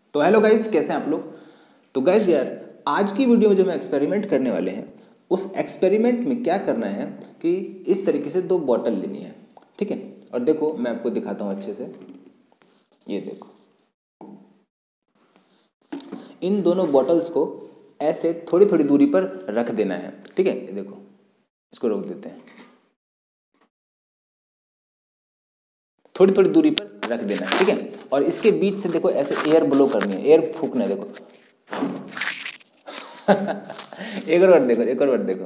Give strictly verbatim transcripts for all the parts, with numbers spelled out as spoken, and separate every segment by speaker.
Speaker 1: तो hello guys, कैसे हैं आप लोग। तो गाइस यार, आज की वीडियो में जो हम एक्सपेरिमेंट करने वाले हैं, उस एक्सपेरिमेंट में क्या करना है कि इस तरीके से दो बॉटल लेनी है, ठीक है। और देखो मैं आपको दिखाता हूँ अच्छे से, ये देखो, इन दोनों बॉटल्स को ऐसे थोड़ी थोड़ी दूरी पर रख देना है, ठीक है। ये देखो, इसको रोक देते हैं, थोड़ी थोड़ी दूरी पर रख देना है, ठीक है। और इसके बीच से देखो ऐसे एयर ब्लो करनी है, एयर फूकना है, देखो एक और बार देखो, एक और बार देखो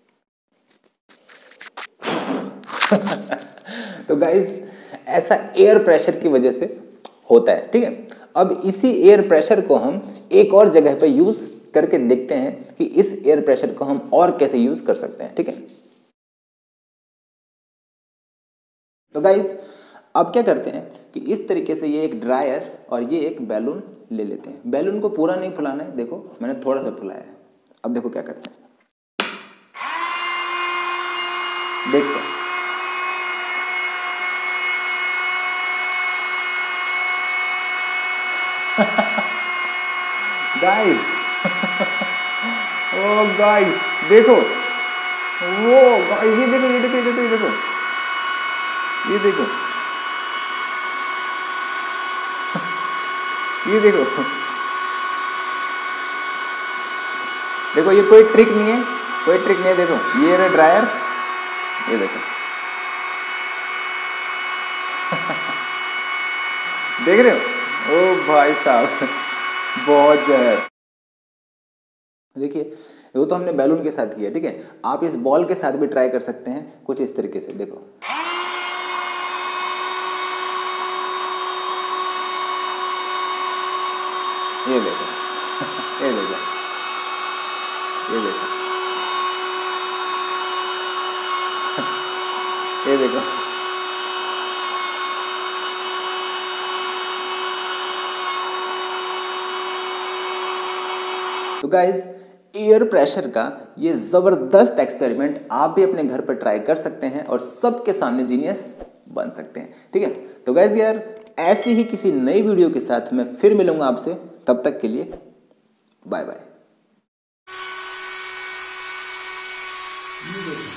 Speaker 1: तो गाइज ऐसा एयर प्रेशर की वजह से होता है, ठीक है। अब इसी एयर प्रेशर को हम एक और जगह पे यूज करके देखते हैं कि इस एयर प्रेशर को हम और कैसे यूज कर सकते हैं, ठीक है। तो गाइज अब क्या करते हैं कि इस तरीके से ये एक ड्रायर और ये एक बैलून ले लेते हैं। बैलून को पूरा नहीं फुलाना है, देखो मैंने थोड़ा सा फुलाया है। अब देखो क्या करते हैं, देखते हैं। गाइस ओ गाइस देखो, वो गाइस ये देखो, ये देखो, ये देखो, ये देखो, ये देखो ये देखो देखो, ये कोई ट्रिक नहीं है, कोई ट्रिक नहीं है। देखो ये रहा ड्रायर, ये देखो देख रहे हो, ओ भाई साहब बहुत जहर। देखिए वो तो हमने बैलून के साथ किया, ठीक है। आप इस बॉल के साथ भी ट्राई कर सकते हैं कुछ इस तरीके से, देखो ये देखो ये देखो, ये देखो ये देखो तो गाइज एयर प्रेशर का ये जबरदस्त एक्सपेरिमेंट आप भी अपने घर पर ट्राई कर सकते हैं और सबके सामने जीनियस बन सकते हैं, ठीक है। तो गाइज यार, ऐसी ही किसी नई वीडियो के साथ मैं फिर मिलूंगा आपसे, तब तक के लिए बाय बाय।